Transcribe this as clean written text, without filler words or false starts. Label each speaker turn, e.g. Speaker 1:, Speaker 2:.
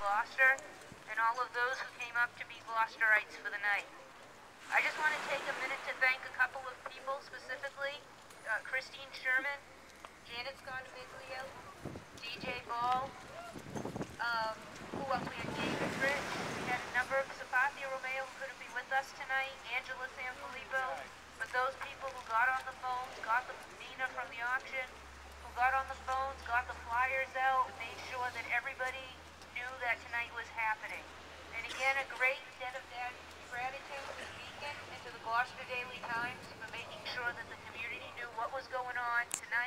Speaker 1: Gloucester, and all of those who came up to be Gloucesterites for the night. I just want to take a minute to thank a couple of people specifically, Christine Sherman, Janet Scottamiglio, DJ Ball, who else? We had David Rich, we had a number of Sapathia Romeo who couldn't be with us tonight, Angela Sanfilippo, but those people who got on the phones, got the Nina from the auction, who got on the phones, got the flyers out, made sure that everybody knew that tonight was happening. And again, a great debt of gratitude to the Beacon and to the Gloucester Daily Times for making sure that the community knew what was going on tonight.